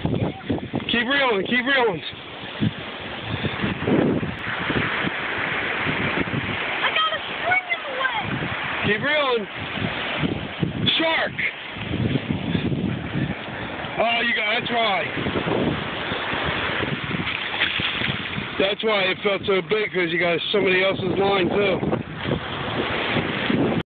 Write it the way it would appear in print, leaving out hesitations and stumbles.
Keep reeling, keep reeling. I got a string in the way. Keep reeling. Shark! Oh, that's why. That's why it felt so big, because you got somebody else's line too.